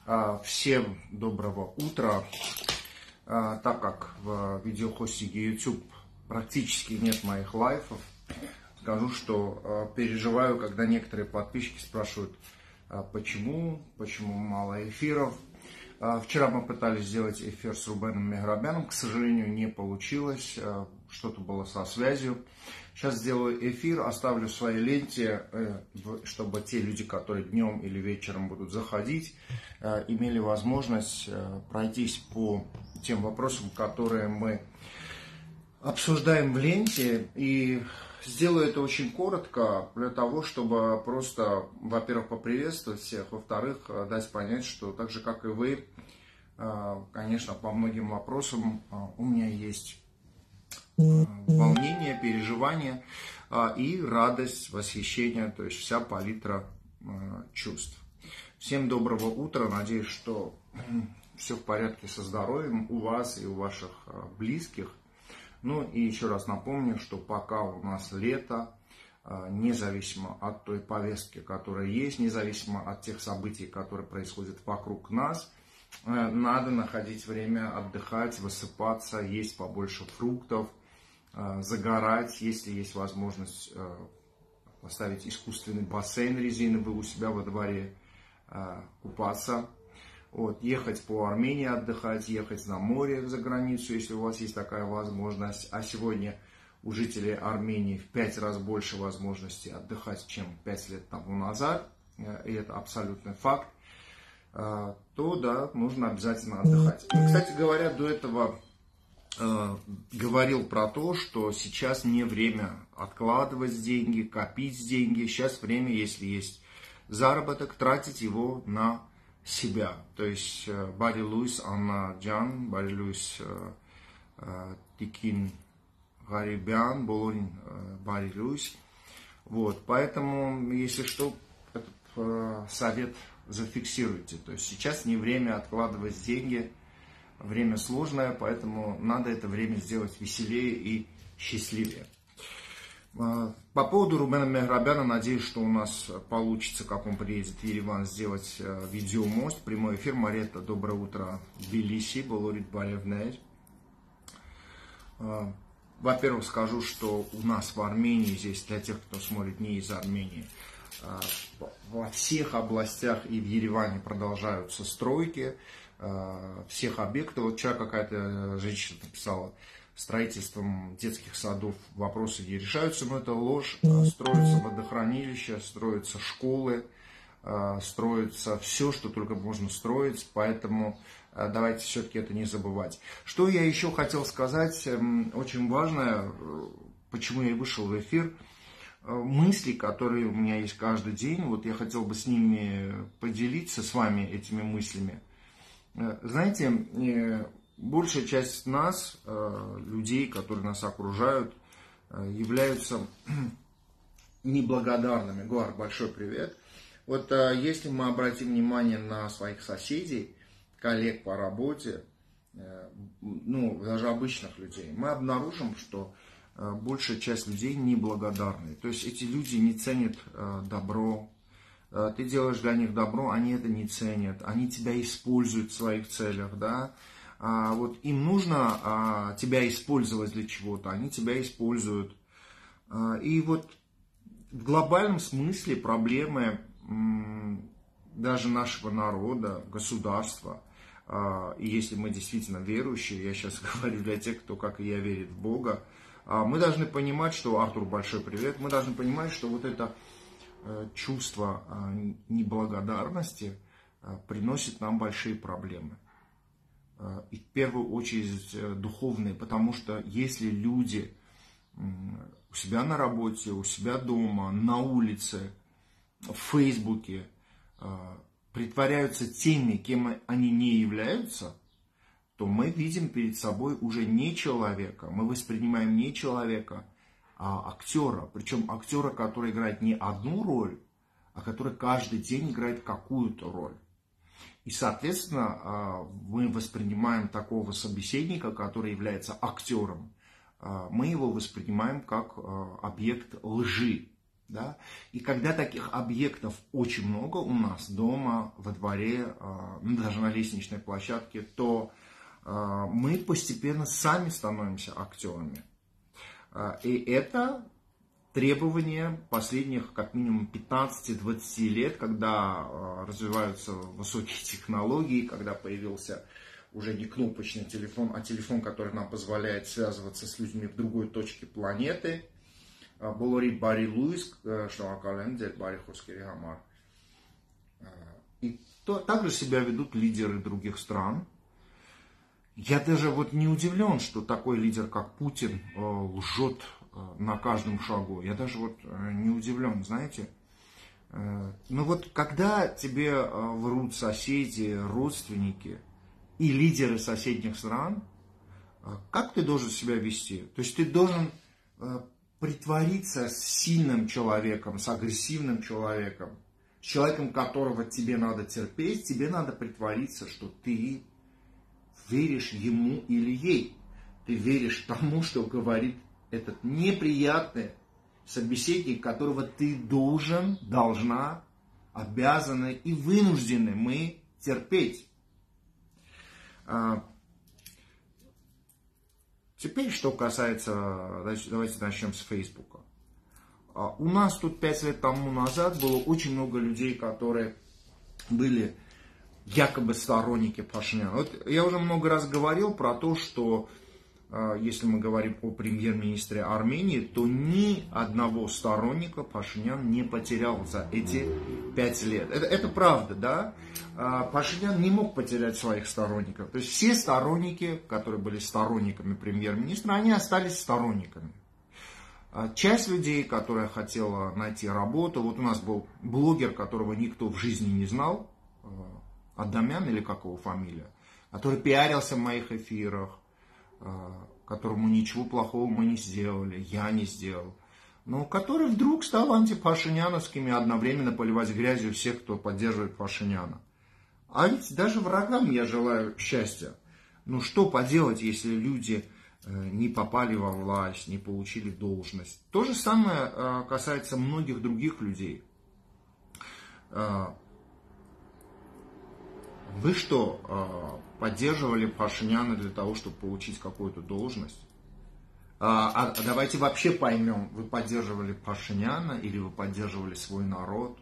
Всем доброго утра. Так как в видеохостинге YouTube практически нет моих лайфов, скажу, что переживаю, когда некоторые подписчики спрашивают, почему мало эфиров. Вчера мы пытались сделать эфир с Рубеном Мехрабяном, к сожалению, не получилось, что-то было со связью. Сейчас сделаю эфир, оставлю в своей ленте, чтобы те люди, которые днем или вечером будут заходить, имели возможность пройтись по тем вопросам, которые мы обсуждаем в ленте. И сделаю это очень коротко, для того, чтобы просто, во-первых, поприветствовать всех, во-вторых, дать понять, что так же, как и вы, конечно, по многим вопросам у меня есть волнение, переживание и радость, восхищение, то есть вся палитра чувств. Всем доброго утра, надеюсь, что все в порядке со здоровьем у вас и у ваших близких. Ну и еще раз напомню, что пока у нас лето, независимо от той повестки, которая есть, независимо от тех событий, которые происходят вокруг нас, надо находить время отдыхать, высыпаться, есть побольше фруктов, загорать, если есть возможность поставить искусственный бассейн резиновый у себя во дворе, купаться. Вот, ехать по Армении отдыхать, ехать на море за границу, если у вас есть такая возможность. А сегодня у жителей Армении в 5 раз больше возможностей отдыхать, чем 5 лет тому назад. И это абсолютный факт. То да, нужно обязательно отдыхать. И, кстати говоря, до этого говорил про то, что сейчас не время откладывать деньги, копить деньги. Сейчас время, если есть заработок, тратить его на себя. То есть Барри Луис, Анна Джан, Барри Луис Тикин Гарибян, Болорин Барри Луис. Вот, поэтому, если что, этот совет зафиксируйте. То есть сейчас не время откладывать деньги, время сложное, поэтому надо это время сделать веселее и счастливее. По поводу Рубена Мехрабяна, надеюсь, что у нас получится, как он приедет в Ереван, сделать видеомост, прямой эфир. Марета, доброе утро, Тбилиси, Болорит Балевней. Во-первых, скажу, что у нас в Армении, здесь для тех, кто смотрит не из Армении, во всех областях и в Ереване продолжаются стройки всех объектов. Вот вчера какая-то женщина написала, строительством детских садов вопросы не решаются, но это ложь. Строятся водохранилища, строятся школы, строится все, что только можно строить, поэтому давайте все-таки это не забывать. Что я еще хотел сказать, очень важное, почему я и вышел в эфир, мысли, которые у меня есть каждый день, вот я хотел бы с ними поделиться, с вами этими мыслями. Знаете, большая часть нас, людей, которые нас окружают, являются неблагодарными. Гуар, большой привет. Вот если мы обратим внимание на своих соседей, коллег по работе, ну, даже обычных людей, мы обнаружим, что большая часть людей неблагодарны. То есть эти люди не ценят добро. Ты делаешь для них добро, они это не ценят. Они тебя используют в своих целях, да. Вот им нужно тебя использовать для чего-то, они тебя используют. И вот в глобальном смысле проблемы даже нашего народа, государства, и если мы действительно верующие, я сейчас говорю для тех, кто, как и я, верит в Бога, мы должны понимать, что, Артур, большой привет, мы должны понимать, что вот это чувство неблагодарности приносит нам большие проблемы. И в первую очередь духовные, потому что если люди у себя на работе, у себя дома, на улице, в Фейсбуке притворяются теми, кем они не являются, то мы видим перед собой уже не человека, мы воспринимаем не человека, а актера. Причем актера, который играет не одну роль, а который каждый день играет какую-то роль. И, соответственно, мы воспринимаем такого собеседника, который является актером, мы его воспринимаем как объект лжи. Да? И когда таких объектов очень много у нас дома, во дворе, ну, даже на лестничной площадке, то мы постепенно сами становимся актерами. И это требование последних как минимум 15-20 лет, когда развиваются высокие технологии, когда появился уже не кнопочный телефон, а телефон, который нам позволяет связываться с людьми в другой точке планеты. Բոլորի բարի լույս, շնորհակալ եմ ձեր բարի խոսքերի համար. И также себя ведут лидеры других стран. Я даже вот не удивлен, что такой лидер, как Путин, лжет на каждом шагу. Я даже вот не удивлен, знаете. Но вот когда тебе врут соседи, родственники и лидеры соседних стран, как ты должен себя вести? То есть ты должен притвориться сильным человеком, с агрессивным человеком, с человеком, которого тебе надо терпеть, тебе надо притвориться, что ты веришь ему или ей. Ты веришь тому, что говорит этот неприятный собеседник, которого ты должен, должна, обязаны и вынуждены мы терпеть. Теперь, что касается, давайте начнем с Фейсбука. У нас тут 5 лет тому назад было очень много людей, которые были якобы сторонники Пашиняна. Вот я уже много раз говорил про то, что если мы говорим о премьер-министре Армении, то ни одного сторонника Пашинян не потерял за эти 5 лет. Это правда, да? Пашинян не мог потерять своих сторонников. То есть все сторонники, которые были сторонниками премьер-министра, они остались сторонниками. Часть людей, которая хотела найти работу, вот у нас был блогер, которого никто в жизни не знал, Адамян или как его фамилия, который пиарился в моих эфирах, которому ничего плохого мы не сделали, я не сделал, но который вдруг стал антипашиняновским и одновременно поливать грязью всех, кто поддерживает Пашиняна. А ведь даже врагам я желаю счастья. Ну что поделать, если люди не попали во власть, не получили должность. То же самое касается многих других людей. Вы что, поддерживали Пашиняна для того, чтобы получить какую-то должность? А давайте вообще поймем, вы поддерживали Пашиняна или вы поддерживали свой народ?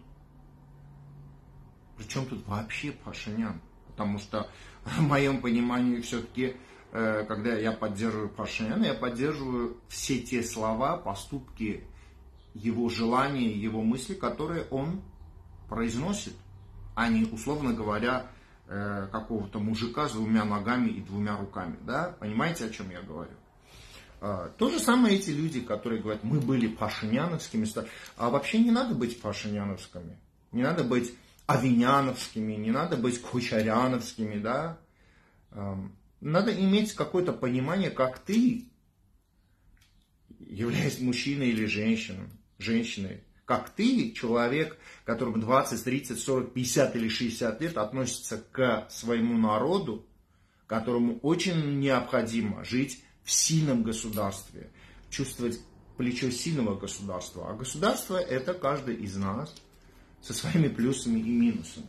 Причем тут вообще Пашинян? Потому что, в моем понимании, все-таки, когда я поддерживаю Пашиняна, я поддерживаю все те слова, поступки, его желания, его мысли, которые он произносит, а не, условно говоря, какого-то мужика с 2 ногами и 2 руками. Да? Понимаете, о чем я говорю? То же самое эти люди, которые говорят, мы были пашиняновскими. А вообще не надо быть пашиняновскими. Не надо быть авиняновскими, не надо быть кучаряновскими. Да? Надо иметь какое-то понимание, как ты, являясь мужчиной или женщиной, как ты, человек, которому 20, 30, 40, 50 или 60 лет, относится к своему народу, которому очень необходимо жить в сильном государстве, чувствовать плечо сильного государства. А государство – это каждый из нас со своими плюсами и минусами.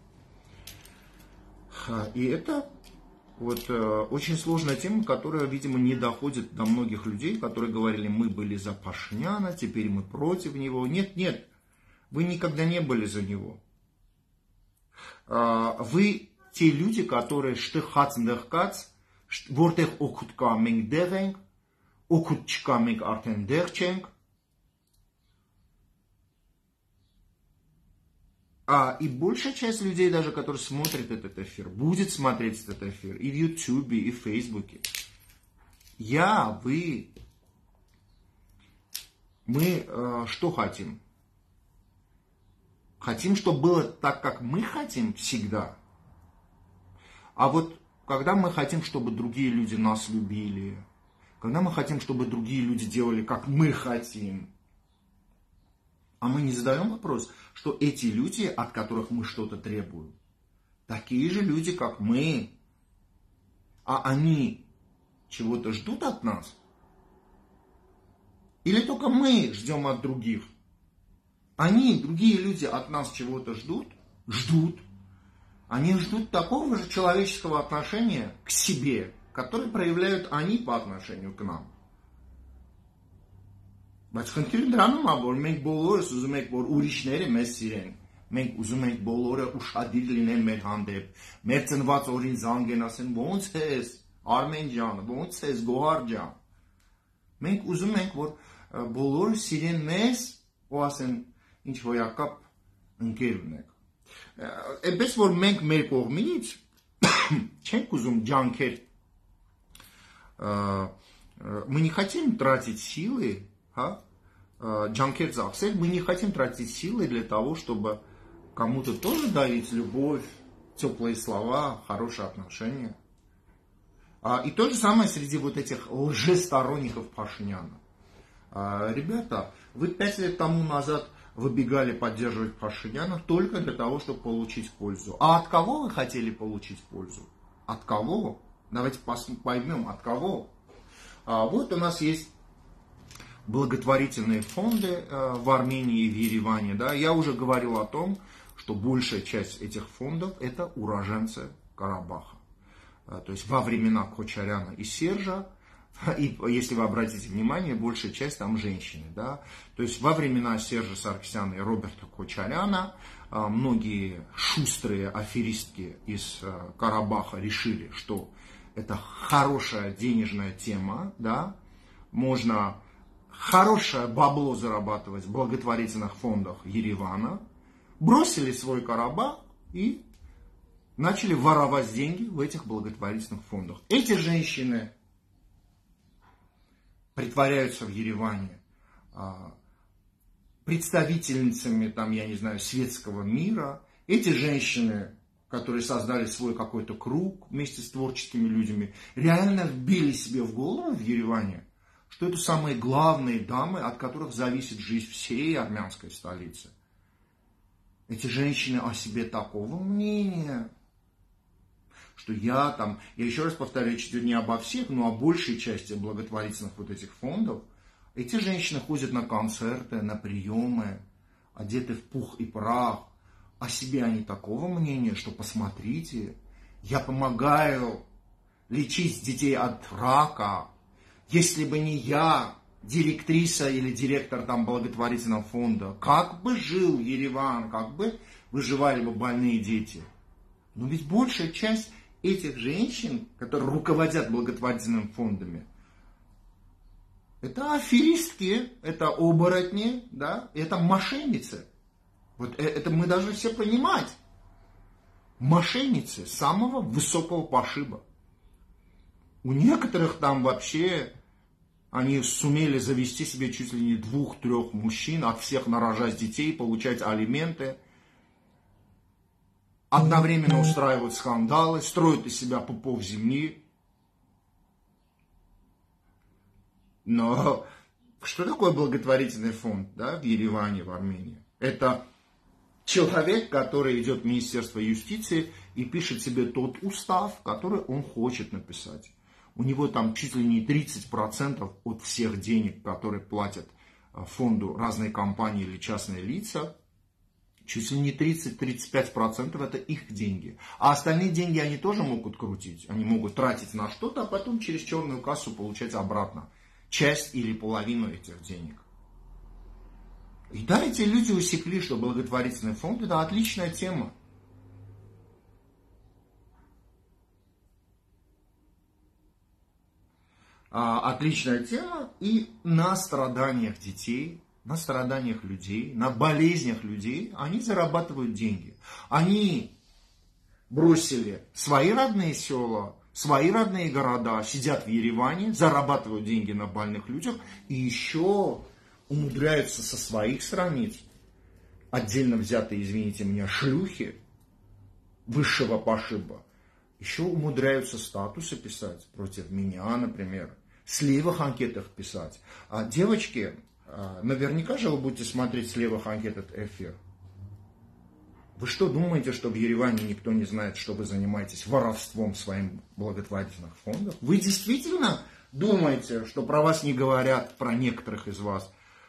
И это вот очень сложная тема, которая, видимо, не доходит до многих людей, которые говорили, мы были за Пашиняна, теперь мы против него. Нет, нет, вы никогда не были за него. Вы те люди, которые штыхац-дыхкац, որտեղ օգուտ կա մենք դեղ ենք, օգուտ չկա մենք արդեն դեղ չենք. И большая часть людей, даже которые смотрят этот эфир, будет смотреть этот эфир и в Ютубе, и в Фейсбуке. Мы что хотим? Хотим, чтобы было так, как мы хотим всегда. А вот когда мы хотим, чтобы другие люди нас любили, когда мы хотим, чтобы другие люди делали, как мы хотим, а мы не задаем вопрос, что эти люди, от которых мы что-то требуем, такие же люди, как мы, а они чего-то ждут от нас? Или только мы ждем от других Они, другие люди от нас чего-то ждут. Они ждут такого же человеческого отношения к себе, которое проявляют они по отношению к нам. Բայց խնդիրը դրանում է, որ մենք բոլորս ուզում ենք, որ ուրիշները մեզ սիրեն։ Մենք ուզում ենք բոլորը ուշադիր լինեն մեր հանդեպ։ Մեր ծնված օրին զանգեն, ասեն, ո՞նց ես, Արմեն ջան, ո՞նց ես, Գոհար ջան։ Մենք ուզում ենք, որ բոլորը սիրեն մեզ, ու ասեն, ինչ հոյակապ ընկեր ունենք։ Այնպես որ մենք մեր կողմից չենք ուզում ջանքեր, мы не хотим тратить силы, ջանքեր ծախսել, мы не хотим тратить силы для того, чтобы кому-то тоже дарить любовь, теплые слова, хорошие отношения. И то же самое среди вот этих лжесторонников Пашиняна. Ребята, вы 5 лет тому назад выбегали поддерживать Пашиняна только для того, чтобы получить пользу. А от кого вы хотели получить пользу? От кого? Давайте поймем, от кого. Вот у нас есть благотворительные фонды в Армении и в Ереване. Да? Я уже говорил о том, что большая часть этих фондов это уроженцы Карабаха. То есть во времена Кочаряна и Сержа, и если вы обратите внимание, большая часть там женщины. Да? То есть во времена Сержа Саркисяна и Роберта Кочаряна многие шустрые аферистки из Карабаха решили, что это хорошая денежная тема, да? Можно хорошее бабло зарабатывать в благотворительных фондах Еревана, бросили свой Карабах и начали воровать деньги в этих благотворительных фондах. Эти женщины притворяются в Ереване представительницами, там, я не знаю, светского мира. Эти женщины, которые создали свой какой-то круг вместе с творческими людьми, реально вбили себе в голову в Ереване, что это самые главные дамы, от которых зависит жизнь всей армянской столицы. Эти женщины о себе такого мнения, что я еще раз повторяю, чуть не обо всех, но о большей части благотворительных вот этих фондов, эти женщины ходят на концерты, на приемы, одеты в пух и прах. О себе они такого мнения, что посмотрите, я помогаю лечить детей от рака. Если бы не я, директриса или директор там благотворительного фонда, как бы жил Ереван, как бы выживали бы больные дети. Но ведь большая часть этих женщин, которые руководят благотворительными фондами, это аферистки, это оборотни, да, это мошенницы. Вот это мы должны все понимать. Мошенницы самого высокого пошиба. У некоторых там вообще они сумели завести себе чуть ли не 2-3 мужчин, от всех нарожать детей, получать алименты, одновременно устраивать скандалы, строят из себя пупов земли. Но что такое благотворительный фонд, да, в Ереване, в Армении? Это человек, который идет в Министерство юстиции и пишет себе тот устав, который он хочет написать. У него там чуть ли не 30% от всех денег, которые платят фонду разные компании или частные лица, чуть ли не 30-35% это их деньги. А остальные деньги они тоже могут крутить. Они могут тратить на что-то, а потом через черную кассу получать обратно часть или половину этих денег. И да, эти люди усекли, что благотворительный фонд это отличная тема. Отличная тема, и на страданиях детей, на страданиях людей, на болезнях людей они зарабатывают деньги. Они бросили свои родные села, свои родные города, сидят в Ереване, зарабатывают деньги на больных людях и еще умудряются со своих страниц, отдельно взятые, извините меня, шлюхи высшего пошиба, еще умудряются статусы писать против меня, например, с левых анкетах писать. А девочки, наверняка же вы будете смотреть с левых анкет этот эфир. Вы что думаете, что в Ереване никто не знает, что вы занимаетесь воровством своим благотворительных фондов? Вы действительно думаете, что про вас не говорят, про некоторых из вас,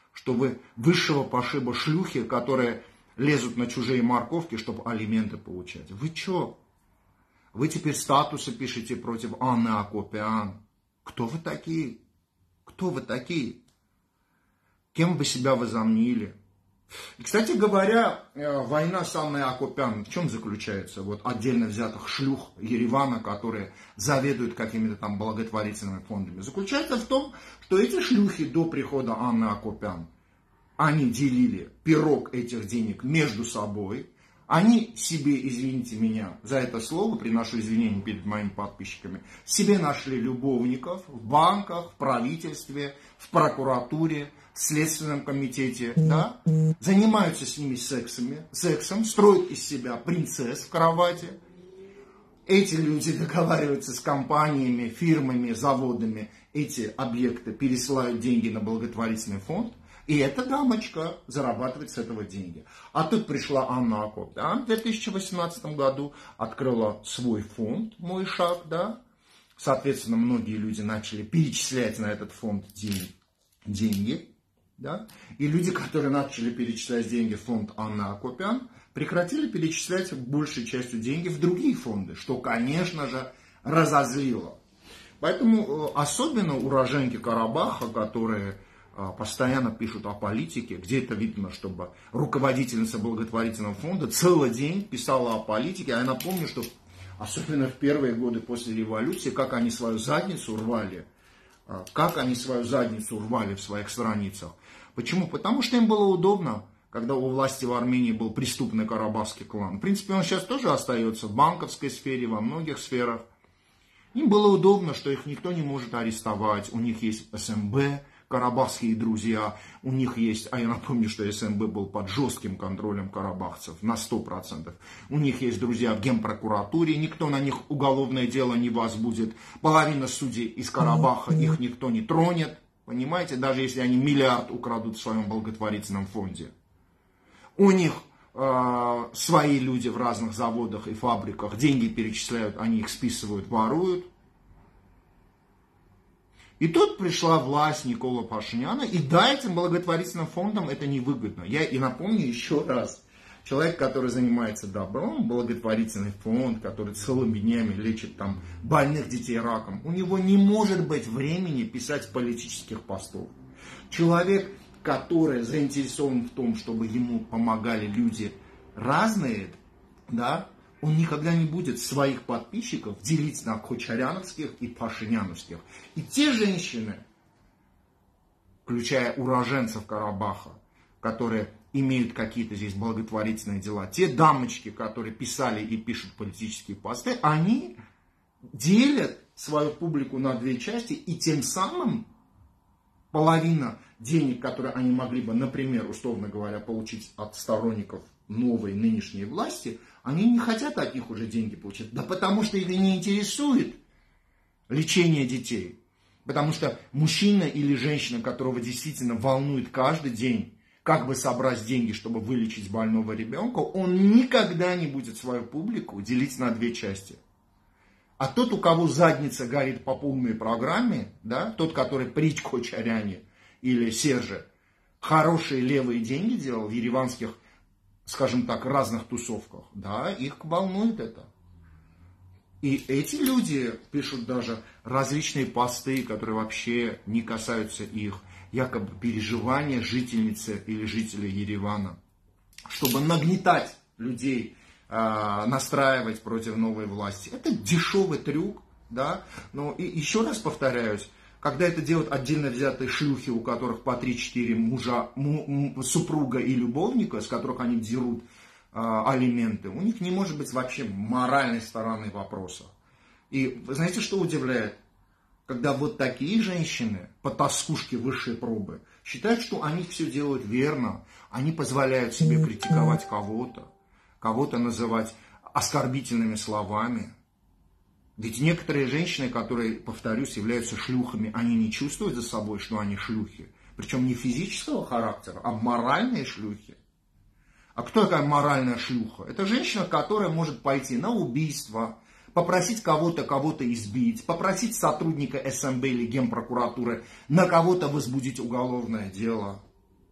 что вы высшего пошиба шлюхи, которые лезут на чужие морковки, чтобы алименты получать. Вы чё? Вы теперь статусы пишете против Анны Акопян. Кто вы такие? Кто вы такие? Кем вы себя возомнили? И, кстати говоря, война с Анной Акопян в чем заключается? Вот отдельно взятых шлюх Еревана, которые заведуют какими-то там благотворительными фондами. Заключается в том, что эти шлюхи до прихода Анны Акопян, они делили пирог этих денег между собой. Они себе, извините меня за это слово, приношу извинения перед моими подписчиками, себе нашли любовников в банках, в правительстве, в прокуратуре, в Следственном комитете, да? Занимаются с ними сексом, строят из себя принцесс в кровати. Эти люди договариваются с компаниями, фирмами, заводами, эти объекты пересылают деньги на благотворительный фонд. И эта дамочка зарабатывает с этого деньги. А тут пришла Анна Акопян в 2018 году, открыла свой фонд «Мой шаг», да. Соответственно, многие люди начали перечислять на этот фонд деньги, да. И люди, которые начали перечислять деньги в фонд Анны Акопян, прекратили перечислять большей частью деньги в другие фонды, что, конечно же, разозлило. Поэтому особенно уроженки Карабаха, которые постоянно пишут о политике, где это видно, чтобы руководительница благотворительного фонда целый день писала о политике. А я напомню, что особенно в первые годы после революции, как они свою задницу рвали в своих страницах. Почему? Потому что им было удобно, когда у власти в Армении был преступный карабахский клан. В принципе, он сейчас тоже остается в банковской сфере, во многих сферах. Им было удобно, что их никто не может арестовать, у них есть СМБ, карабахские друзья, у них есть, а я напомню, что СМБ был под жестким контролем карабахцев на 100%. У них есть друзья в Генпрокуратуре, никто на них уголовное дело не возбудит. Половина судей из Карабаха, их никто не тронет, понимаете, даже если они миллиард украдут в своем благотворительном фонде. У них свои люди в разных заводах и фабриках деньги перечисляют, они их списывают, воруют. И тут пришла власть Никола Пашиняна, и да, этим благотворительным фондам это невыгодно. Я и напомню еще раз, человек, который занимается добром, благотворительный фонд, который целыми днями лечит там больных детей раком, у него не может быть времени писать политических постов. Человек, который заинтересован в том, чтобы ему помогали люди разные, да, он никогда не будет своих подписчиков делить на кочаряновских и пашиняновских. И те женщины, включая уроженцев Карабаха, которые имеют какие-то здесь благотворительные дела, те дамочки, которые писали и пишут политические посты, они делят свою публику на две части, и тем самым половина денег, которые они могли бы, например, условно говоря, получить от сторонников новой нынешней власти, они не хотят от них уже деньги получать. Да потому что их не интересует лечение детей. Потому что мужчина или женщина, которого действительно волнует каждый день, как бы собрать деньги, чтобы вылечить больного ребенка, он никогда не будет свою публику делить на две части. А тот, у кого задница горит по полной программе, да, тот, который при Кочаряне или Серже хорошие левые деньги делал в ереванских, скажем так, разных тусовках, да, их волнует это. И эти люди пишут даже различные посты, которые вообще не касаются их, якобы переживания жительницы или жителей Еревана, чтобы нагнетать людей, настраивать против новой власти. Это дешевый трюк, да, но и еще раз повторяюсь, когда это делают отдельно взятые шлюхи, у которых по 3-4 мужа, супруга и любовника, с которых они дерут алименты, у них не может быть вообще моральной стороны вопроса. И вы знаете, что удивляет? Когда вот такие женщины, потаскушки высшей пробы, считают, что они все делают верно, они позволяют себе критиковать кого-то называть оскорбительными словами. Ведь некоторые женщины, которые, повторюсь, являются шлюхами, они не чувствуют за собой, что они шлюхи. Причем не физического характера, а моральные шлюхи. А кто такая моральная шлюха? Это женщина, которая может пойти на убийство, попросить кого-то избить, попросить сотрудника СМБ или Генпрокуратуры на кого-то возбудить уголовное дело.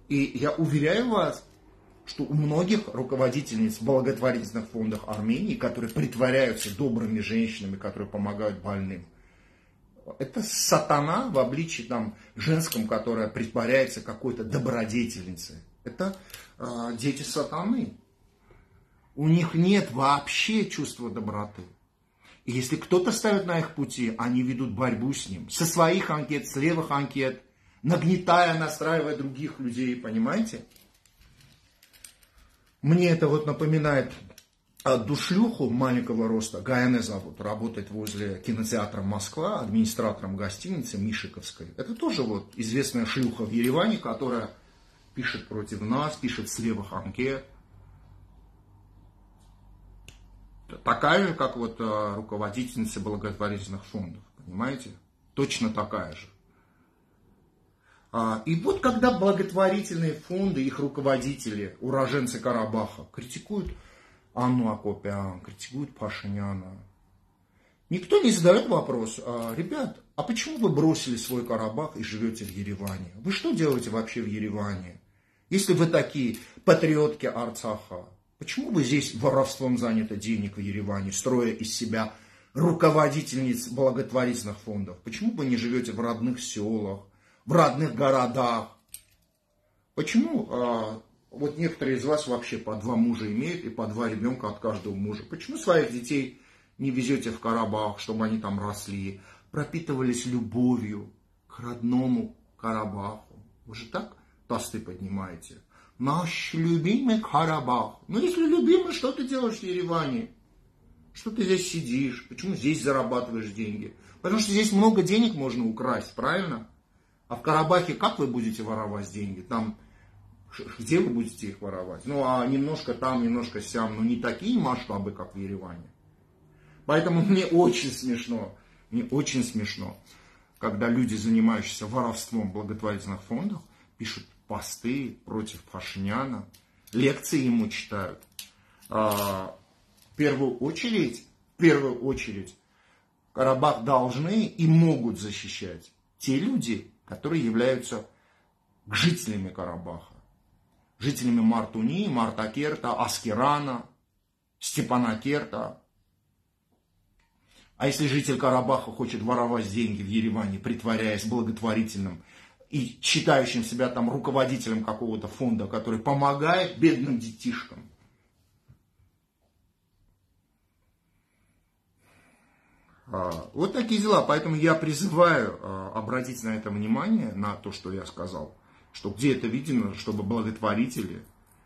И я уверяю вас, что у многих руководительниц благотворительных фондов Армении, которые притворяются добрыми женщинами, которые помогают больным, это сатана в обличии там, женском, которая притворяется какой-то добродетельницей. Это дети сатаны. У них нет вообще чувства доброты. И если кто-то ставит на их пути, они ведут борьбу с ним. Со своих анкет, с левых анкет, нагнетая, настраивая других людей, понимаете? Мне это вот напоминает одну шлюху маленького роста, Гаяне зовут, работает возле кинотеатра «Москва», администратором гостиницы Мишиковской. Это тоже вот известная шлюха в Ереване, которая пишет против нас, пишет с левых анкет. Такая же, как вот руководительница благотворительных фондов, понимаете? Точно такая же. И вот когда благотворительные фонды, их руководители, уроженцы Карабаха, критикуют Анну Акопян, критикуют Пашиняна, никто не задает вопрос: ребят, а почему вы бросили свой Карабах и живете в Ереване? Вы что делаете вообще в Ереване? Если вы такие патриотки Арцаха, почему вы здесь воровством заняты денег в Ереване, строя из себя руководительниц благотворительных фондов? Почему вы не живете в родных селах, в родных городах? Почему вот некоторые из вас вообще по 2 мужа имеют и по 2 ребенка от каждого мужа? Почему своих детей не везете в Карабах, чтобы они там росли, пропитывались любовью к родному Карабаху? Вы же так тосты поднимаете? Наш любимый Карабах. Ну, если любимый, что ты делаешь в Ереване? Что ты здесь сидишь? Почему здесь зарабатываешь деньги? Потому что здесь много денег можно украсть, правильно? А в Карабахе как вы будете воровать деньги? Там, где вы будете их воровать? Ну, а немножко там, немножко сям. Но не такие масштабы, как в Ереване. Поэтому мне очень смешно, когда люди, занимающиеся воровством в благотворительных фондах, пишут посты против Пашиняна, лекции ему читают. В первую очередь, Карабах должны и могут защищать те люди, которые являются жителями Карабаха. Жителями Мартуни, Мартакерта, Аскерана, Степанакерта. А если житель Карабаха хочет воровать деньги в Ереване, притворяясь благотворительным и считающим себя там руководителем какого-то фонда, который помогает бедным детишкам, вот такие дела. Поэтому я призываю обратить на это внимание, на то, что я сказал, что где это видно, чтобы благотворители,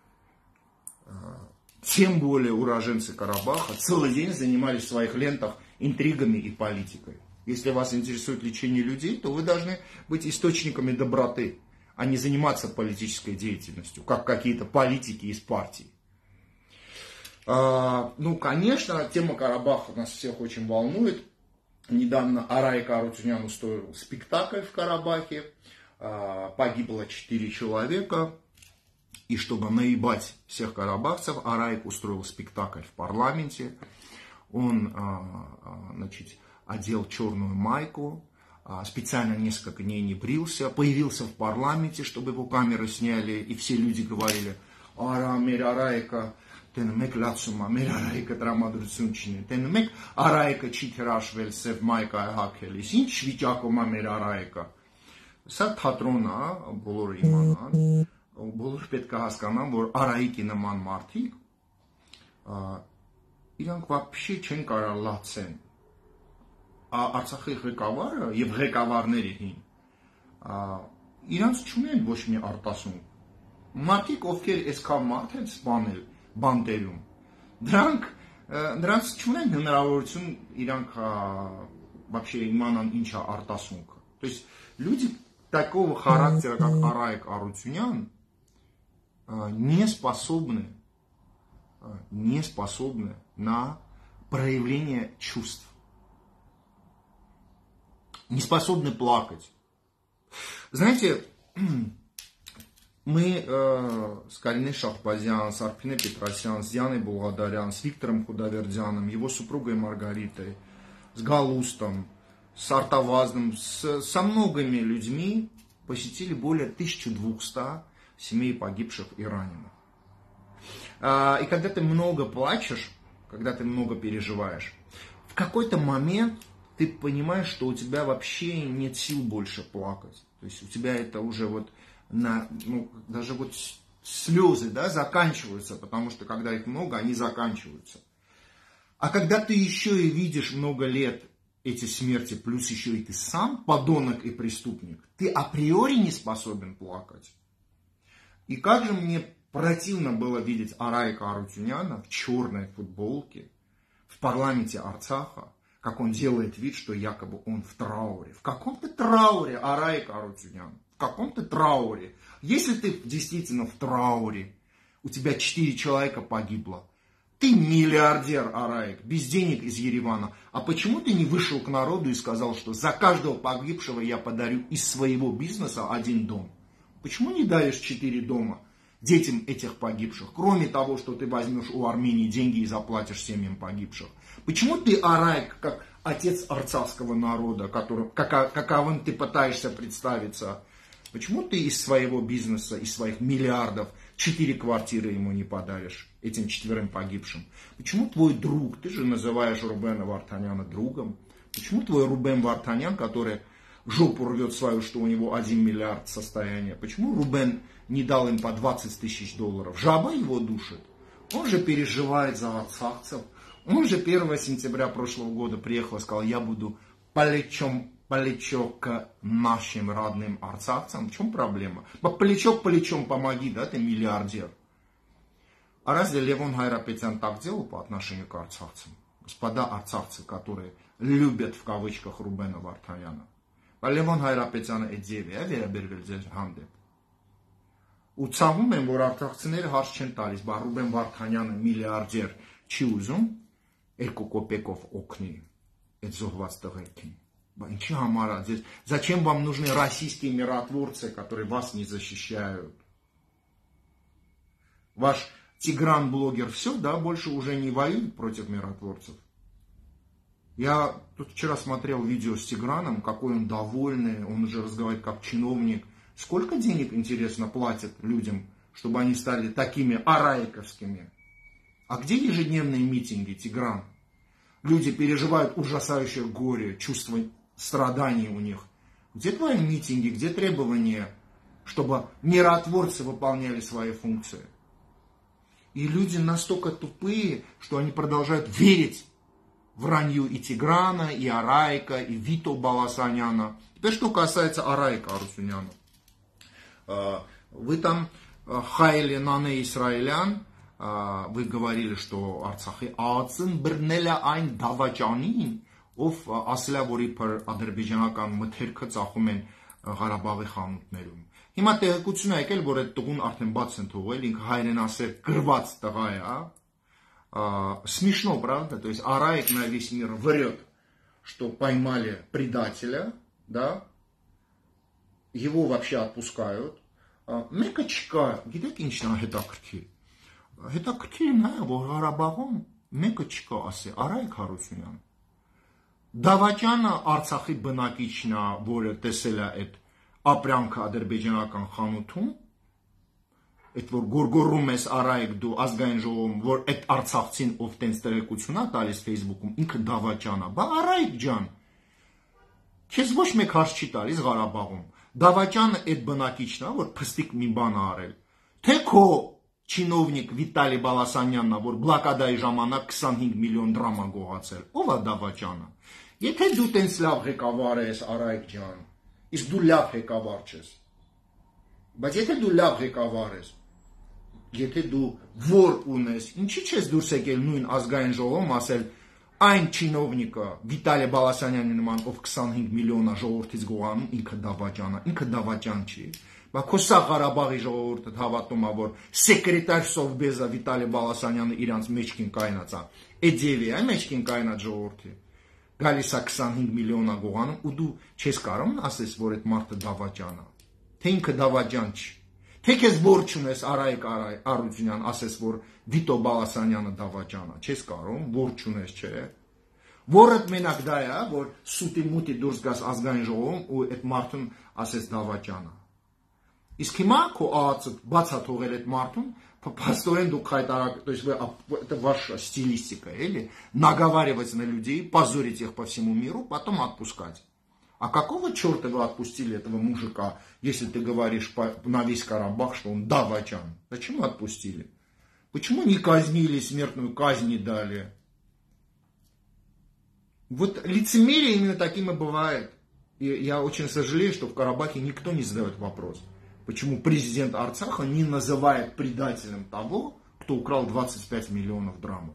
тем более уроженцы Карабаха, целый день занимались в своих лентах интригами и политикой. Если вас интересует лечение людей, то вы должны быть источниками доброты, а не заниматься политической деятельностью, как какие-то политики из партий. Ну, конечно, тема Карабаха нас всех очень волнует. Недавно Арайка Арутюнян устроил спектакль в Карабахе. Погибло 4 человека. И чтобы наебать всех карабахцев, Арайк устроил спектакль в парламенте. Он, значит, одел черную майку, специально несколько дней не брился, появился в парламенте, чтобы его камеры сняли, и все люди говорили: Арайка, Տենում լացում է, մեր Արայիկը տրամադրություն չունի, Տենում Արայիկը չի հրաշվել սև մայկա է հագելիս, ինչ վիճակում է մեր Արայիկը։ Սա թատրոն է, բոլորը իմանան, բոլորը պետք է հասկանան, որ Արայիկի նման մարդիկ իրանք вообще չեն կարող լացեն։ Արցախի ղեկավարը եւ ղեկավարները հին իրանք չունեն ոչ մի արտասուն։ Մարդիկ, ովքեր այսքան մարդ են սպանել բանտերում, դրանց չունեն հնարավորություն իրանք вообще իմանան ինչ է արտասունքը։ То есть люди такого характера, как Арайк Арутюнян, не способны на проявление чувств, не способны плакать. Знаете, мы с Кариной Шахбазян, с Арпиной Петросян, с Дианой Булгадарян, с Виктором Худовердяном, его супругой Маргаритой, с Галустом, с Артавазным, со многими людьми посетили более 1200 семей погибших и раненых. И когда ты много плачешь, когда ты много переживаешь, в какой-то момент ты понимаешь, что у тебя вообще нет сил больше плакать. То есть у тебя это уже вот, даже вот слезы, да, заканчиваются, потому что когда их много, они заканчиваются. А когда ты еще и видишь много лет эти смерти, плюс еще и ты сам подонок и преступник, ты априори не способен плакать. И как же мне противно было видеть Арайка Арутюняна в черной футболке в парламенте Арцаха, как он делает вид, что якобы он в трауре. В каком-то трауре, Арайка Арутюнян, в каком-то трауре. Если ты действительно в трауре, у тебя 4 человека погибло, ты миллиардер, Арайк, без денег из Еревана. А почему ты не вышел к народу и сказал, что за каждого погибшего я подарю из своего бизнеса 1 дом? Почему не даришь 4 дома детям этих погибших? Кроме того, что ты возьмешь у Армении деньги и заплатишь семьям погибших. Почему ты, Арайк, как отец арцахского народа, каковым ты пытаешься представиться, почему ты из своего бизнеса, из своих миллиардов 4 квартиры ему не подаришь, этим 4 погибшим? Почему твой друг, ты же называешь Рубена Вартаняна другом, почему твой Рубен Вартанян, который жопу рвет свою, что у него 1 миллиард состояния, почему Рубен не дал им по 20 тысяч долларов? Жаба его душит. Он же переживает за арцахцев. Он же 1 сентября прошлого года приехал и сказал, я буду плечо к нашим родным арцахцам. В чем проблема? Плечо к плечом помоги, да, ты миллиардер. А разве Левон Хайрапетян так делал по отношению к арцахцам? Господа арцахцы, которые любят в кавычках Рубена Вартаняна. Լևոն Հայրապետյանը այդ ձև է վերաբերվել ձեր հանդեպ։ Ու ցավում են, որ արցախցիները հարց չեն տալիս, բա Ռուբեն Վարդանյանը միլիարդեր չի ուզում 2 կոպեկով օգնի այդ զոհված տղերքին։ Բա ինչի համար է ձեզ, зачем вам нужны российские миротворцы, которые вас не защищают? Ваш Тигран-блогер все, да, больше уже не воюет против миротворцев. Я тут вчера смотрел видео с Тиграном, какой он довольный, он уже разговаривает как чиновник. Сколько денег, интересно, платят людям, чтобы они стали такими арайковскими? А где ежедневные митинги, Тигран? Люди переживают ужасающее горе, чувство страдания у них. Где твои митинги, где требования, чтобы миротворцы выполняли свои функции? И люди настолько тупые, что они продолжают верить вранью и Тиграна, и Арайка, и Вито Баласаняна. Теперь, что касается Арайка Арутюняна. Вы там хайли нане Исраэлян, вы говорили, что Арцахи ацин брнеля айн давачанин, ով ասելա, որի për ադրբեջանական մթերքը ծախում են Ղարաբաղի խանութներում։ Հիմա տեղեկություն է եկել, որ այդ տղուն արդեն բաց են թողել, ինքը հայրենասեր գրված տղա է, Смешно, правда? То есть Арайк на весь мир врет, что поймали предателя, да, его вообще отпускают. Мեկը գիտեք ինչն է հետաքրքիր։ Հետաքրքիրն է, որ Ղարաբաղում մեկը չկա, ասի Արայք Հարությունյան։ Դավաճանը Արցախի բնակիչն է, որը տեսել է այդ ապրանքը ադրբեջանական խանութում, այդ որ գորգորում ես Արայք դու ազգային ժողովում, որ այդ արցախցին ով տենց տեղեկություն է տալիս Facebook-ում, ինքը դավաճան է։ Բա Արայք ջան, քեզ ոչ մեկ հարց չի տալիս Ղարաբաղում։ Դավաճանը այդ բնակիչն է, որ փստիկ մի բան է արել։ Թե քո чиновник Վիտալի Բալասանյանն է, որ բլոկադայի ժամանակ 25 միլիոն դրամ է գողացել։ Ո՞վ է դավաճանը։ Եթե դու տենց լավ ղեկավար ես, Արայք ջան, իսկ դու լավ ղեկավար չես։ Բայց եթե դու լավ ղեկավար ես, եթե դու որ ունես, ինչի՞ չես դուրս եկել նույն ազգային ժողովում ասել այն чиновника Վիտալի Բալասանյանի նման, ով 25 միլիոնա ժողովրդից գողանում, ինքը դավաճան չի։ Բա քո սա Ղարաբաղի ժողովուրդը հավատում է, որ սեկրետար Սովբեզը Վիտալի Բալասանյանը իրանց մեջքին կայնած է։ Այդ ձևի է մեջքին կայնած ժողովրդի։ Գալիս է 25 միլիոնա գողանում ու դու չես կարող ասես, որ այդ մարդը դավաճան է։ Թե ինքը դավաճան չի։ Թե քեզ որջ ունես Արայք Արությունյան, ասես, որ Վիտո Բալասանյանը դավաճան է, չես կարող, որջ ունես, չէ։ Որդ մենակ դա է, որ սուտի մուտի դուրս գաս ազգային ժողովում ու այդ մարդուն ասես դավաճան է։ Իսկ հիմա քո ածը բացա թողել այդ մարդուն, փաստորեն դու խայտարակ, то есть это ваша стилистика, или наговаривать на людей, позорить их по всему миру, потом отпускать. А какого черта вы отпустили этого мужика, если ты говоришь на весь Карабах, что он давачан? Почему отпустили? Почему не казнили, смертную казнь не дали? Вот лицемерие именно таким и бывает. И я очень сожалею, что в Карабахе никто не задает вопрос. Почему президент Арцаха не называет предателем того, кто украл 25 миллионов драмов?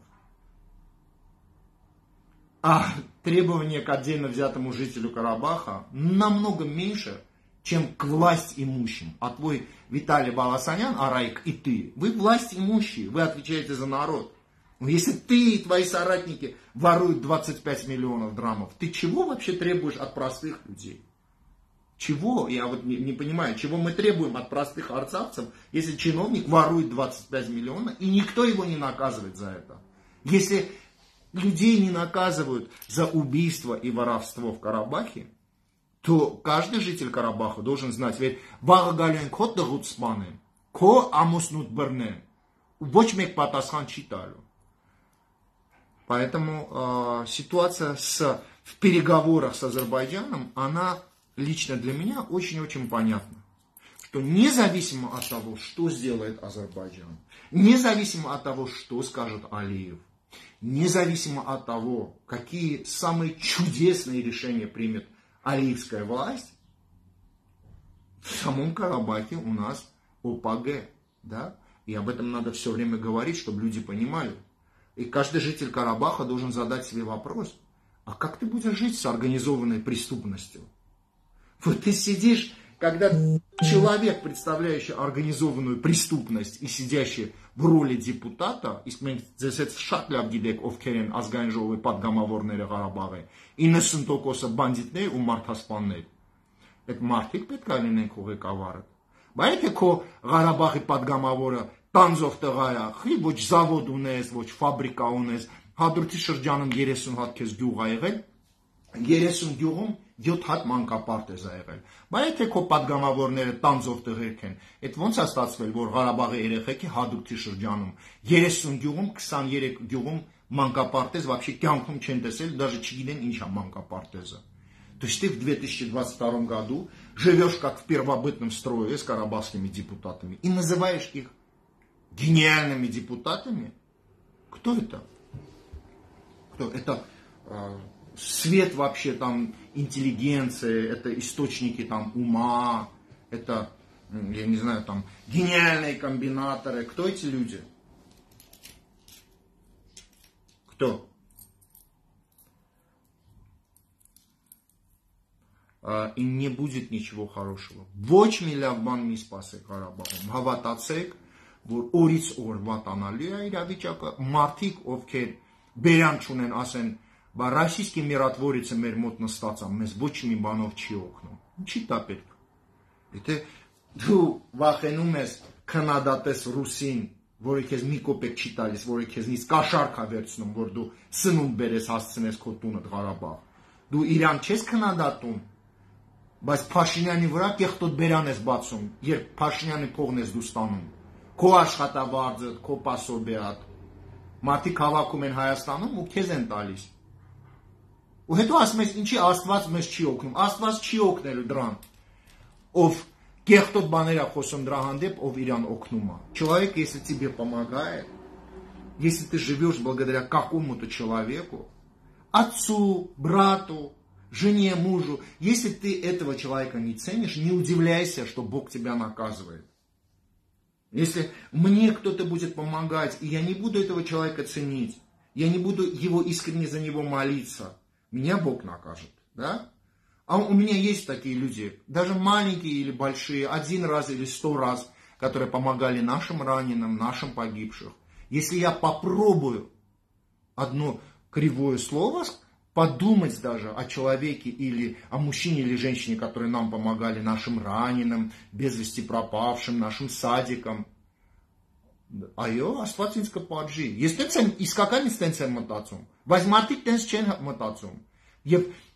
А требования к отдельно взятому жителю Карабаха намного меньше, чем к власть имущим. А твой Виталий Баласанян, Араик, и ты, вы власть имущие, вы отвечаете за народ. Но если ты и твои соратники воруют 25 миллионов драмов, ты чего вообще требуешь от простых людей? Чего? Я вот не понимаю, чего мы требуем от простых арцавцев, если чиновник ворует 25 миллионов, и никто его не наказывает за это. Если людей не наказывают за убийство и воровство в Карабахе, то каждый житель Карабаха должен знать, ведь «Вաղգալեն քո դղուցմանը, քո ամուսնուտ բռնեն, ոչ մեկ պատասխան չի տալու». Поэтому ситуация в переговорах с Азербайджаном, она лично для меня очень-очень понятна. Что независимо от того, что сделает Азербайджан, независимо от того, что скажет Алиев, независимо от того, какие самые чудесные решения примет алиевская власть, в самом Карабахе у нас ОПГ, да? И об этом надо все время говорить, чтобы люди понимали. И каждый житель Карабаха должен задать себе вопрос, а как ты будешь жить с организованной преступностью? Вот ты сидишь, когда человек, представляющий организованную преступность и сидящий в роли депутата, իսկ մենք ձեզ հետ շատ լավ գիտեք ովքեր են ազգային ժողովի պատգամավորները Ղարաբաղի, 90%-ը բանդիտներ ու մարդասպաններ։ Այդ մարդիկ պետք է լինեն քո ղեկավարը։ Բայց եթե քո Ղարաբաղի պատգամավորը տանձով տղա է, խի ոչ զավոդ ունես, ոչ ֆաբրիկա ունես, Հադրութի շրջանում 30 հատ քեզ գյուղ ա եղել, 30 գյուղում 7 հատ մանկապարտեզ ա եղել։ Բայց եթե քո պատգամավորները տանձով տղերք են, այդ ոնց է ստացվել, որ Ղարաբաղի երեխեքի Հադրութի շրջանում 30 գյուղում, 23 գյուղում մանկապարտեզ вообще կյանքում չեն տեսել, даже չգիտեն ինչ է մանկապարտեզը։ То есть ты в 2022 году живешь как в первобытном строе с карабахскими депутатами и называешь их гениальными депутатами? Кто это? Кто? Это свет вообще там интеллигенции, это источники там ума, это, я не знаю, там гениальные комбинаторы. Кто эти люди? Кто? И не будет ничего хорошего. Ոչ մի լավ բան մի սպասեք Ղարաբաղում։ Հավատացեք, որ օրից օր վատանալու է իրավիճակը, մարդիկ ովքեր բերան չունեն, ասեն, բա ռասիստի միրատվորիցը մեր մոտ նստած է, մեզ ոչ մի բանով չի օգնում։ Ինչի՞ դա պետք։ Եթե դու վախենում ես քննադատես ռուսին, որը քեզ մի կոպեկ չի տալիս, որը քեզնից կաշառք է վերցնում, որ դու սնունդ բերես հասցնես քո տունդ Ղարաբաղ, դու իրան չես քննադատում, բայց Փաշինյանի վրա կեղտոտ բերան ես բացում, երբ Փաշինյանի փողն ես դու ստանում, քո աշխատավարձը, քո պասոբեատ, մարդիկ հավաքում են Հայաստանում ու քեզ են տալիս։ Ու հետո ասում ես, ինչի Աստված մեզ չի օգնում, Աստված չի օգնելու դրան, ով կեղտոտ բաներ է խոսում դրա հանդեպ, ով իրան օգնում է։ Человек, если тебе помогает, если ты живешь благодаря какому-то человеку, отцу, брату, жене, мужу, если ты этого человека не ценишь, не удивляйся, что Бог тебя наказывает. Если мне кто-то будет помогать, и я не буду этого человека ценить, я не буду его искренне за него молиться, меня Бог накажет, да? А у меня есть такие люди, даже маленькие или большие, 1 раз или 100 раз, которые помогали нашим раненым, нашим погибшим. Если я попробую одно кривое слово, подумать даже о человеке или о мужчине или женщине, которые нам помогали, нашим раненым, без вести пропавшим, нашим садикам. Այո, Աստված ինձ կպատժի։ Ես տենց եմ իսկական տենց եմ մտածում, բայց մարդիկ տենց չեն մտածում։ Եվ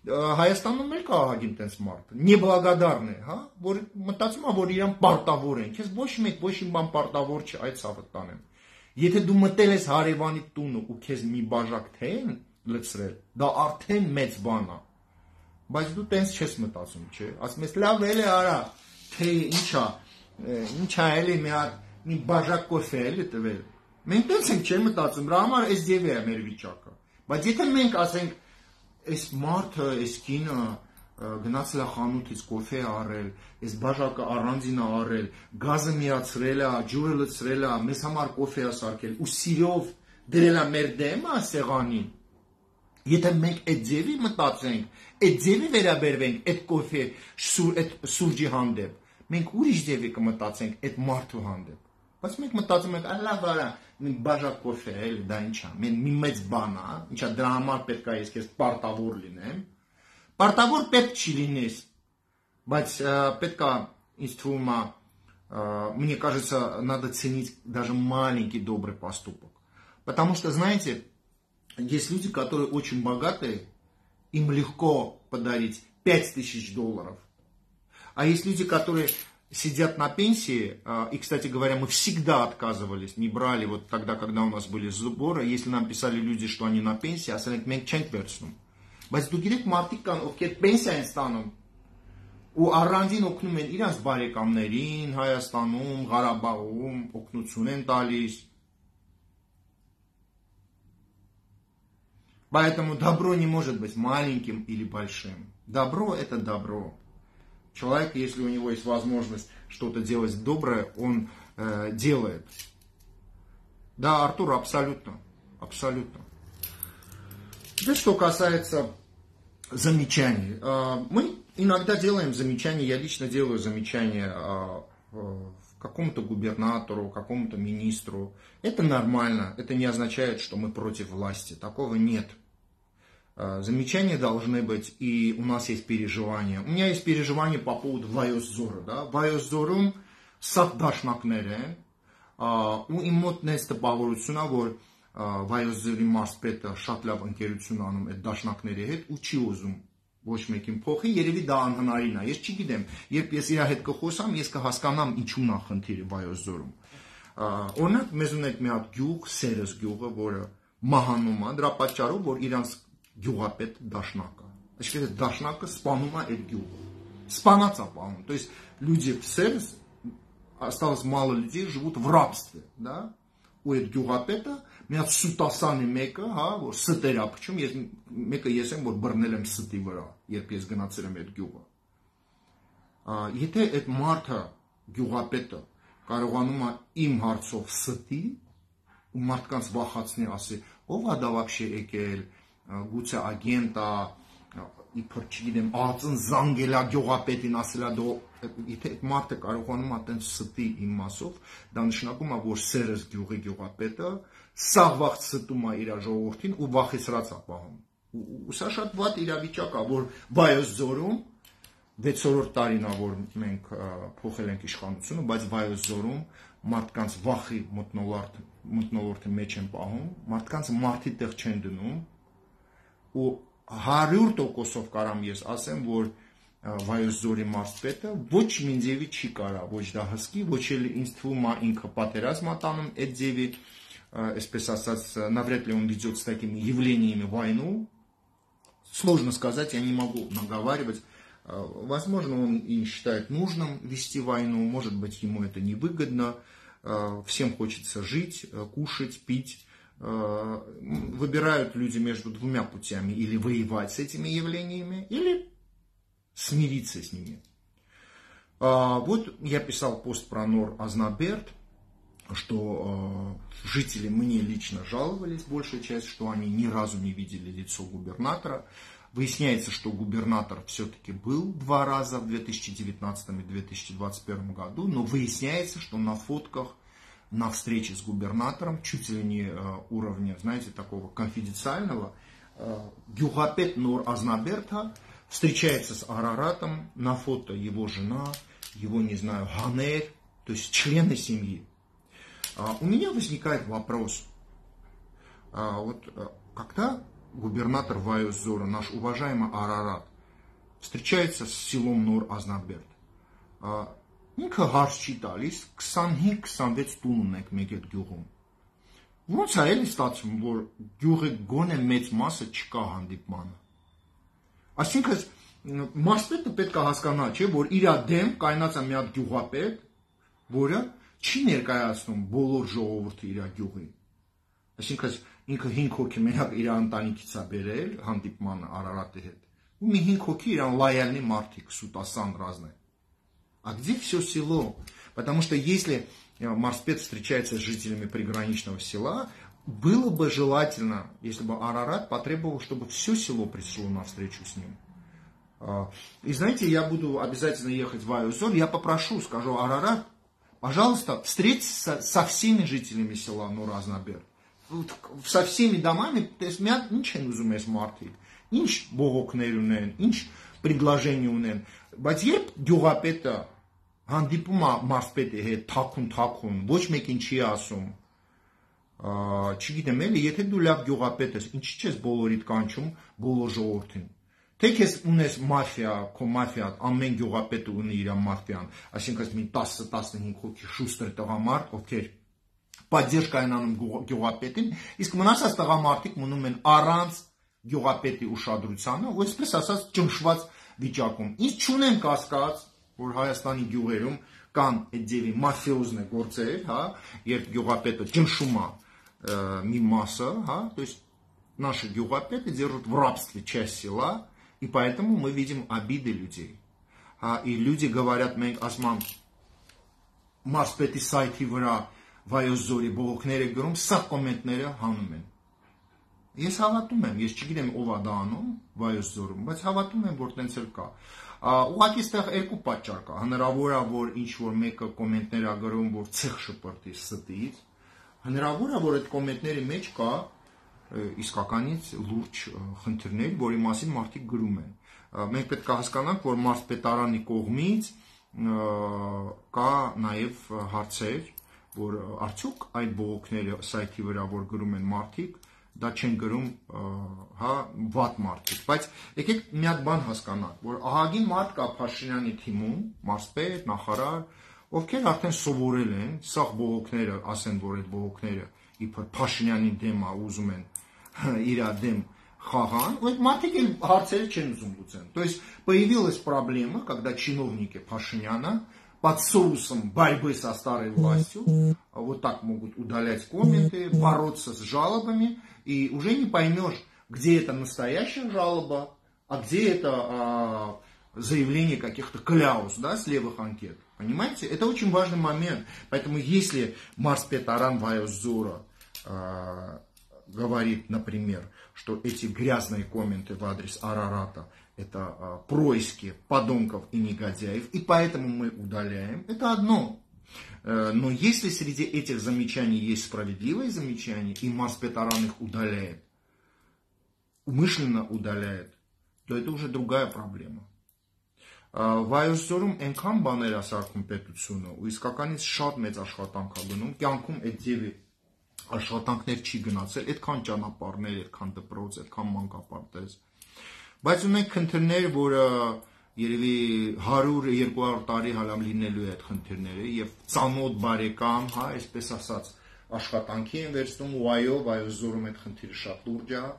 Հայաստանում էլ կա ահագին տենց մարդ, նեբլագադարն է, հա, որ մտածում է, որ իրան պարտավոր են, քեզ ոչ մեկ ոչ մի բան պարտավոր չի, այդ ցավը տանեմ։ Եթե դու մտել ես հարևանի տունը ու քեզ մի բաժակ թե են լցրել, դա արդեն մեծ բան է։ Բայց դու տենց չես մտածում, չէ։ Ասում ես, լավ էլ է արա, թե ինչա էլի մի բաժակ կոֆե էլի տվել։ Մենք տենց ենք չէ մտածում, դրա համար այս ձևի է մեր վիճակը։ Բայց եթե մենք ասենք այս մարդը, այս կինը գնացել է խանութից կոֆե առել, այս բաժակը առանձին է առել, գազը միացրել է, ջուրը լցրել է, մեզ համար կոֆե է սարքել ու սիրով դրել է մեր դեմը սեղանին։ Եթե մենք այդ ձևի մտածենք, այդ ձևի վերաբերվենք այդ կոֆե, այդ սուրճի հանդեպ, մենք ուրիշ ձևի կմտածենք այդ մարդու հանդեպ։ Բայց մենք մտածում ենք, լավ արա, մի բաժակ կոֆե է, դա ինչա, մի մեծ բան է, ինչա դրա համար պետք է ես քեզ պարտավոր լինեմ։ Պարտավոր պետք չի լինես, բայց պետք է, ինձ թվում է, мне кажется, надо ценить даже маленький добрый поступок. Потому что, знаете, есть люди, которые очень богатые, им легко подарить $5000. А есть люди, которые сидят на пенсии, и, кстати говоря, мы всегда отказывались, не брали вот тогда, когда у нас были сборы, если нам писали люди, что они на пенсии, а сами մենք չենք վերցնում։ Բայց դու գիտեք մարդիկ կան, ովքեր պենսիա են ստանում ու առանձին օգնում են իրենց բարեկամներին Հայաստանում, Ղարաբաղում, օգնություն են տալիս։ Поэтому добро не может быть маленьким или большим. Добро это добро. Человек, если у него есть возможность что-то делать доброе, он делает. Да, Артур, абсолютно. Абсолютно. Это что касается замечаний. Мы иногда делаем замечания, я лично делаю замечания какому-то губернатору, какому-то министру. Это нормально, это не означает, что мы против власти. Такого нет. Замечания должны быть, и у нас есть переживания. У меня есть переживания по поводу Վայոց да? Վայոց ձորում սաղ դաշնակներ են, ու իմ մոտ նես տպավորությունա, որ Վայոց ձորի մարզպետը շատ լավ ընկերություն անում այդ դաշնակների հետ ու չի ուզում ոչ մեկին փոխի, երևի դա անհնարին է, ես չգիտեմ, երբ ես իր հետ կխոսամ, ես կհասկանամ ինչու՞ն է խնդիրը Վայոց ձորում։ Օրինակ, մեզ ունենք մի հատ գյուղ, Սերս գյուղը, որը մահանում է, дրա պատճառով, որ իրանց գյուղապետ դաշնակը։ Այսինքն դաշնակը սպանում է այդ գյուղը։ Սպանած է պահում, то есть люди в Серс, осталось мало людей, живут в рабстве, да? У այդ գյուղապետը մի հատ սուտասանի մեկը, հա, որ ստեր է փչում, ես մեկը ես եմ, որ բռնել եմ ստի վրա, երբ ես գնացել եմ այդ գյուղը։ Եթե այդ մարդը գյուղապետը կարողանում է իմ հարցով ստի ու մարդկանց վախացնի, ասի, ով է դա вообще եկել, գուցե ագենտ է, իբր չգիտեմ, ածն զանգելա գյուղապետին ասելա դու, եթե այդ մարդը կարողանում է տենց ստի իմ մասով, դա նշանակում է, որ Սերս գյուղի գյուղապետը սաղ վաղ ստում է իր ժողովրդին ու վախեցրած է պահում։ Ու սա շատ վատ իրավիճակ է, որ Վայոց ձորում 6-րդ տարին է, որ մենք փոխել ենք իշխանությունը, բայց Վայոց ձորում մարդկանց վախի մթնոլորտի մեջ են պահում, մարդկանց մարդի տեղ չեն դնում ու 100%-ով կարամ ես ասեմ, որ Վայոց ձորի մարզպետը ոչ մի ձևի չի կարա, ոչ դա հսկի, ոչ էլ ինձ թվում է ինքը պատերազմ ատանում այդ ձևի, այսպես ասած, навряд ли он ведет с такими явлениями войну. Сложно сказать, я не могу наговаривать. Возможно, он и считает нужным вести войну, может быть, ему это невыгодно. Всем хочется жить, кушать, пить. Выбирают люди между двумя путями: или воевать с этими явлениями, или смириться с ними. Вот я писал пост про Нор Азнаберт, что жители мне лично жаловались, большая часть, что они ни разу не видели лицо губернатора. Выясняется, что губернатор все-таки был 2 раза в 2019 и 2021 году, но выясняется, что на фотках на встрече с губернатором, чуть ли не уровня, знаете, такого конфиденциального, гюгапет Нор Азнаберта встречается с Араратом, на фото его жена, его, не знаю, Ганер, то есть члены семьи. У меня возникает вопрос, вот когда губернатор Вайос Зора, наш уважаемый Арарат, встречается с селом Նոր Ազնաբերդ, ինքը հարց չի տալիս 25-26 տուն ունենք մեկ այդ գյուղում։ Ոնց է էլի ստացվում, որ գյուղի գոնե մեծ մասը չկա հանդիպմանը։ Այսինքն մարզպետը պետք է հասկանա, չէ, որ իր դեմ կայնած է մի հատ գյուղապետ, որը չի ներկայացնում բոլոր ժողովուրդը իր գյուղին։ Այսինքն ինքը 5 հոգի մենակ իր ընտանիքից է բերել հանդիպմանը Արարատի հետ։ У մի 5 հոգի իրան լոյալնի մարդիկ, սուտասան разные. А где все село? Потому что если Марспет встречается с жителями приграничного села, было бы желательно, если бы Арарат потребовал, чтобы все село пришло на встречу с ним. И знаете, я буду обязательно ехать в Вайос-Зор, я попрошу, скажу: Арарат, пожалуйста, встретиться со всеми жителями села Նոր Ազնաբերդ. Со всеми домами, то есть меня ничего не узнает մարդիկ. Ինչ բողոքներ ունեն, ինչ предложение ունեն, բայց երբ գյուղապետը հանդիպում է մարզպետի հետ թաքուն, ոչ մեկին չի ասում, չգիտեմ էլի, եթե դու լավ գյուղապետ ես, ինչի՞ չես բոլորիդ կանչում բոլոր ժողովրդին։ Թե քեզ ունես մաֆիա, քո մաֆիա, ամեն գյուղապետը ունի իր մաֆիան, այսինքն մի 10-15 հոգի շուստր տղամարդ, ովքեր поддержка են անում գյուղապետին, իսկ մնացած տղամարդիկ մնում են առանց գյուղապետի ուշադրությանը, ու այսպես ասած ճնշված վիճակում։ Ինչ չունեմ կասկած, որ Հայաստանի գյուղերում կան այդ ձևի մաֆիոզնե գործեր, հա, երբ գյուղապետը ճնշում է մի մասը, հա, то есть наши гюгопеты держат в рабстве часть села, и поэтому мы видим обиды людей. И люди говорят, մենք ասում մարզպետի սայթի վրա Վայոց Զորի բողոքները գրում, սա կոմենտները հանում են։ Ես հավատում եմ, ես չգիտեմ ով է դա անում Վայոց Զորում, բայց հավատում եմ, որ տենց էլ կա։ Ուղղակի այստեղ երկու պատճառ կա։ Հնարավոր է, որ ինչ որ մեկը կոմենտներ է գրում, որ ցեխ շպրտի ստից։ Հնարավոր է, որ այդ կոմենտների մեջ կա իսկականից լուրջ խնդիրներ, որի մասին մարդիկ գրում են։ Մենք պետք է հասկանանք, որ մարզպետարանի կողմից կա նաև հարցեր, որ արդյոք այդ բողոքները սայթի վրա որ գրում են մարդիկ, դա չեն գրում, հա, վատ մարդիկ, բայց եկեք մի հատ բան հասկանանք, որ ահագին մարդ կա Փաշինյանի թիմում, մարզպետ, նախարար, ովքեր արդեն սովորել են, սաղ բողոքները, ասեն, որ այդ բողոքները իբր Փաշինյանի դեմ է, уզում են իր դեմ խաղան, ու այդ մարդիկ էլ հարցերը չեն ուզում լուծեն։ То есть появилась проблема, когда чиновники Пашиняна под соусом борьбы со старой властью вот так могут удалять комменты, бороться с жалобами, и уже не поймешь, где это настоящая жалоба, а где это заявление каких-то кляуз, да, с левых анкет. Понимаете? Это очень важный момент. Поэтому если марспет Аран Вайос Зора говорит, например, что эти грязные комменты в адрес Арарата это происки подонков и негодяев, и поэтому мы удаляем, это одно. Но если среди этих замечаний есть справедливые замечания, и марспет Аран их удаляет, умышленно удаляет, то это уже другая проблема. Վայոց Զորում այնքան բաներ է սարքում պետությունը, ու իսկականից շատ մեծ աշխատանք է գնում, կյանքում այդ ձևի աշխատանքներ չի գնացել, այդքան ճանապարհներ, այդքան դպրոց, այդքան մանկապարտեզ։ Բայց ունենք խնդիրներ, որը երևի 100-200 տարի հալամ լինելու է այդ խնդիրները, եւ ծանոթ բարեկամ, հա, այսպես ասած, աշխատանքի են վերցնում, ու այո, Վայոց Զորում այդ խնդիրը շատ լուրջ է։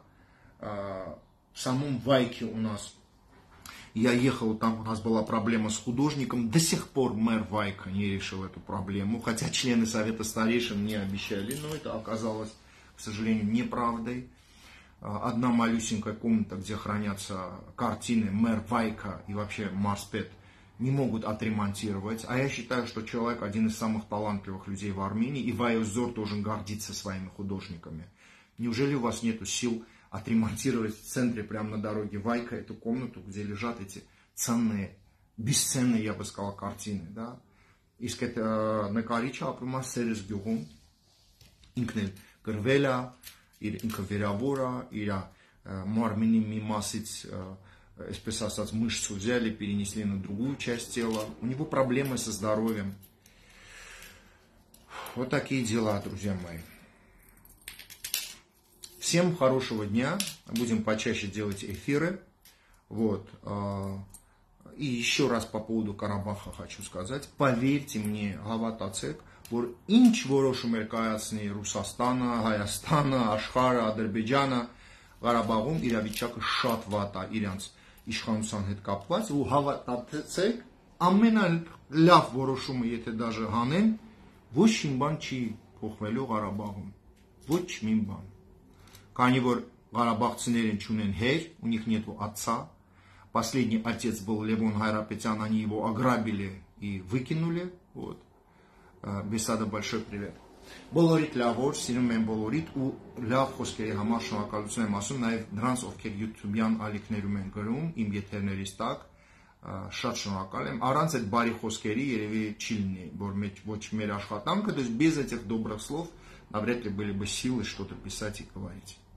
В самом Вайке у нас я ехал, там у нас была проблема с художником. До сих пор мэр Вайка не решил эту проблему, хотя члены Совета Старейшин мне обещали, но это оказалось, к сожалению, неправдой. Одна малюсенькая комната, где хранятся картины, мэр Вайка и вообще марспет не могут отремонтировать. А я считаю, что человек один из самых талантливых людей в Армении, и Вайос Зор должен гордиться своими художниками. Неужели у вас нету сил отремонтировать в центре, прямо на дороге Вайка, эту комнату, где лежат эти ценные, бесценные, я бы сказал, картины, да? Իսկ այդ նկարիչը ապրում է Սերես գյուղում, ինքն էլ գրվել է, ինքը վերավոր է, իր մարմինի մի մասից, այսպես ասած, мышцу взяли, перенесли на другую часть тела. У него проблемы со здоровьем. Вот такие дела, друзья мои. Всем хорошего дня. Будем почаще делать эфиры. Вот. И еще раз по поводу Карабаха хочу сказать. Поверьте мне, հավատացեք, որ ինչ որոշում էր կայացնի Ռուսաստանը, Հայաստանը, Աշխարհը, Ադրբեջանը, Ղարաբաղում իրավիճակը շատ վատ է իրանց իշխանության հետ կապված, ու հավատացեք, ամենալավ որոշումը եթե դաժե հանեն, ոչ մի բան չի փոխվելու Ղարաբաղում, ոչ մի բան, քանի որ ղարաբաղցիներն չունեն հեր, у них нету отца. Последний отец был Левон Хайрапетян, они его ограбили и выкинули. Вот. Бесада, большой привет. Բոլորիդ լավոր, սիրում եմ բոլորիդ ու լավ խոսքերի համար շնորհակալություն եմ ասում նաև դրանց, ովքեր YouTube-յան ալիքներում են գրում, իմ եթերներից տակ, շատ шնորհակալ եմ։ Առանց այդ բարի խոսքերի երևի չի լինի, որ ոչ մեր աշխատանքը, то есть без этих добрых слов навряд ли были бы силы что-то писать и говорить.